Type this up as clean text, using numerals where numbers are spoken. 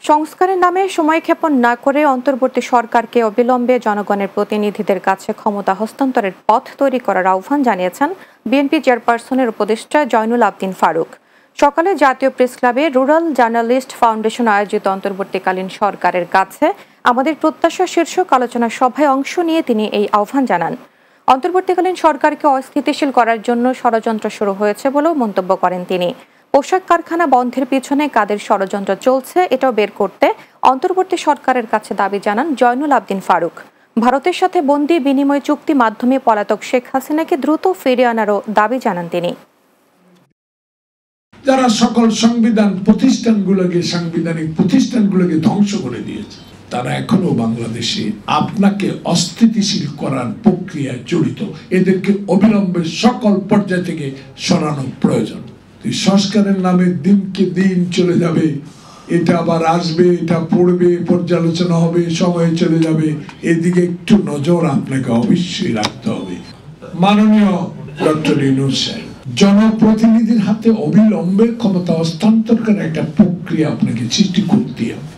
সংস্কারের নামে সময়ক্ষেপণ না করে অন্তর্বর্তী সরকারকে অবিলম্বে জনগণের প্রতিনিধিদের কাছে ক্ষমতা হস্তান্তরের পথ তৈরি করার আহ্বান জানিয়েছেন বিএনপি চেয়ারপারসনের উপদেষ্টা জয়নুল আবদিন ফারুক। সকালে জাতীয় প্রেস ক্লাবে রুরাল জার্নালিস্ট ফাউন্ডেশন আয়োজিত অন্তর্বর্তীকালীন সরকারের কাছে আমাদের প্রত্যাশা শীর্ষক আলোচনা সভায় অংশ নিয়ে তিনি এই আহ্বান জানান। অন্তর্বর্তীকালীন সরকারকে অস্থিতিশীল করার জন্য ষড়যন্ত্র শুরু হয়েছে বলেও মন্তব্য করেন তিনি। পোশাক কারখানা বন্ধের পিছনে কাদের ষড়যন্ত্র চলছে এটাও বের করতে অন্তর্বর্তী সরকারের কাছে দাবি জানান জয়নুল আবদিন ফারুক। ভারতের সাথে বন্দি বিনিময় চুক্তি মাধ্যমে পলাতক শেখ হাসিনাকে দ্রুত ফিরিয়ে আনারও দাবি জানান তিনি। যারা সকল সাংবিধানিক প্রতিষ্ঠানগুলোকে ধ্বংস করে দিয়েছে, তারা এখনো বাংলাদেশে আপনাকে অস্থিতিশীল করার প্রক্রিয়ায় জড়িত। এদেরকে অবিলম্বে সকল পর্যায় থেকে সরানো প্রয়োজন। সংস্কারের নামে দিনকে দিন চলে যাবে, এটা আবার আসবে, এটা পড়বে, পর্যালোচনা হবে, সময় চলে যাবে। এদিকে একটু নজর আপনাকে অবশ্যই রাখতে হবে। মাননীয় ডক্টর ইউনূস সাহেব, জনপ্রতিনিধির হাতে অবিলম্বে ক্ষমতা হস্তান্তর করার একটা প্রক্রিয়া আপনাকে সৃষ্টি করতে হবে।